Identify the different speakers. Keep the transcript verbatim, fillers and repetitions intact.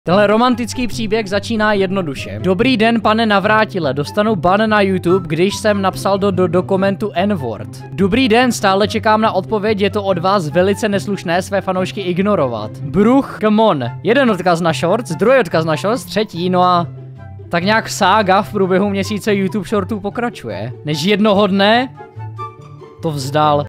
Speaker 1: Tenhle romantický příběh začíná jednoduše. Dobrý den, pane Navrátile, dostanu ban na YouTube, když jsem napsal do, do dokumentu N-word. Dobrý den, stále čekám na odpověď, je to od vás velice neslušné své fanoušky ignorovat. Bruch, come on. Jeden odkaz na shorts, druhý odkaz na shorts, třetí, no a... tak nějak sága v průběhu měsíce YouTube shortů pokračuje. Než jednoho dne... to vzdal.